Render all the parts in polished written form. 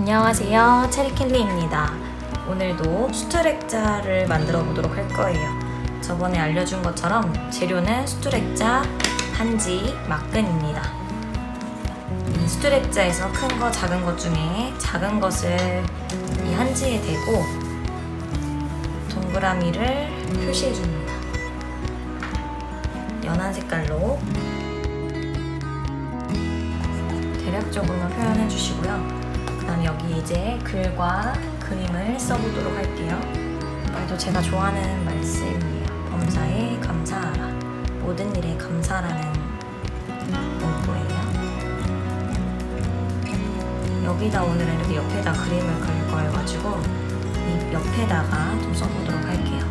안녕하세요, 체리켈리입니다. 오늘도 수트렉자를 만들어 보도록 할 거예요. 저번에 알려준 것처럼 재료는 수트렉자, 한지, 막근입니다. 이 수트렉자에서 큰 거, 작은 것 중에 작은 것을 이 한지에 대고 동그라미를 표시해 줍니다. 연한 색깔로 대략적으로만 표현해 주시고요. 그 다음에 여기 이제 글과 그림을 써보도록 할게요. 말도 제가 좋아하는 말씀이에요. 범사에 감사하라. 모든 일에 감사라는 문구예요. 여기다 오늘은 이렇게 옆에다 그림을 그릴 거여가지고 이 옆에다가 좀 써보도록 할게요.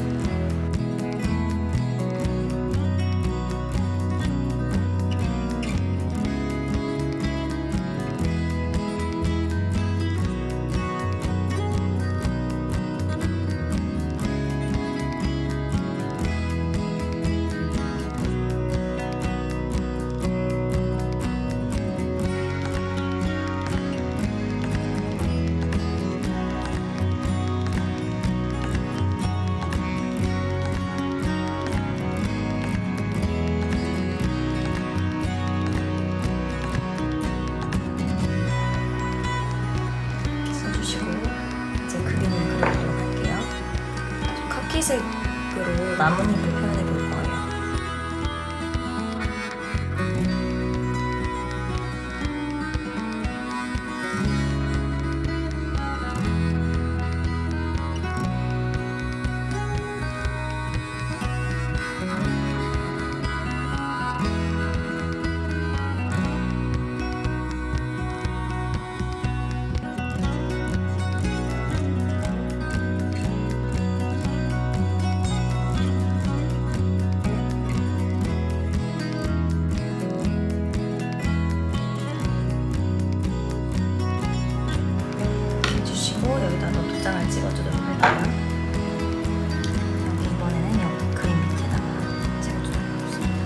카키색으로 나뭇잎을 표현해 볼 거예요. 여기다 도장을 찍어주도록 할게요. 여기 이번에는 여기 그림 밑에다가 찍어주도록 하겠습니다.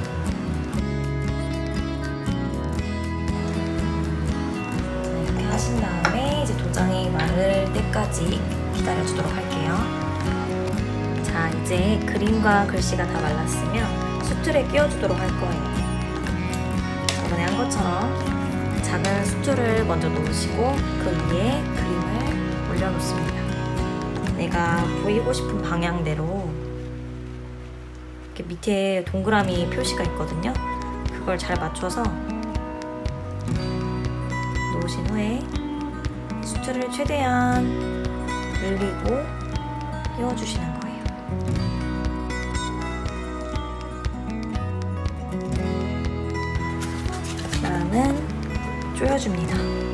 이렇게 하신 다음에 이제 도장이 마를 때까지 기다려주도록 할게요. 자, 이제 그림과 글씨가 다 말랐으면 수틀에 끼워주도록 할 거예요. 저번에 한 것처럼 작은 수틀을 먼저 놓으시고 그 위에 그림을 올려놓습니다. 내가 보이고 싶은 방향대로 이렇게 밑에 동그라미 표시가 있거든요. 그걸 잘 맞춰서 놓으신 후에 수트를 최대한 늘리고 끼워주시는 거예요. 다음은 조여줍니다.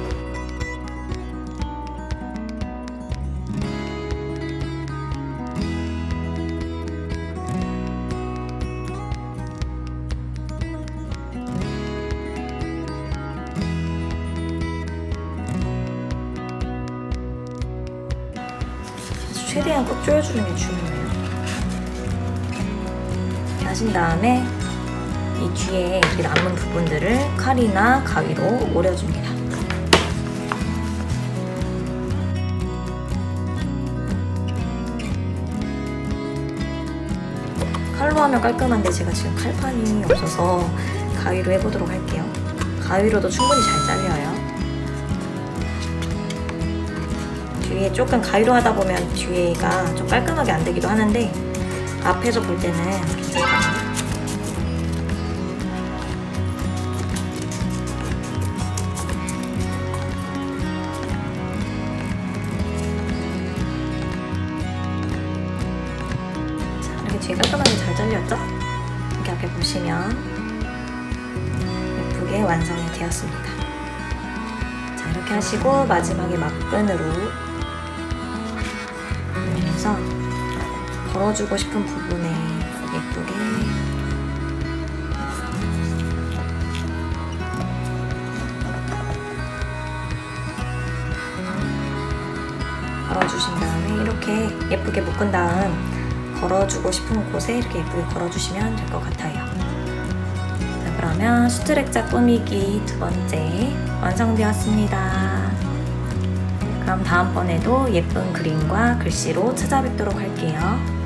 최대한 꼭 조여주는 게 중요해요. 이렇게 하신 다음에 이 뒤에 이렇게 남은 부분들을 칼이나 가위로 오려줍니다. 칼로 하면 깔끔한데 제가 지금 칼판이 없어서 가위로 해보도록 할게요. 가위로도 충분히 잘 잘려요. 뒤에 조금 가위로 하다 보면 뒤에가 좀 깔끔하게 안 되기도 하는데 앞에서 볼 때는 괜찮거든요. 자, 이렇게 뒤에 깔끔하게 잘 잘렸죠? 이렇게 앞에 보시면 예쁘게 완성이 되었습니다. 자, 이렇게 하시고 마지막에 막근으로 걸어주고 싶은 부분에 예쁘게 걸어주신 다음에 이렇게 예쁘게 묶은 다음 걸어주고 싶은 곳에 이렇게 예쁘게 걸어주시면 될 것 같아요. 자, 그러면 수트렉자 꾸미기 두 번째 완성되었습니다. 그럼 다음번에도 예쁜 그림과 글씨로 찾아뵙도록 할게요.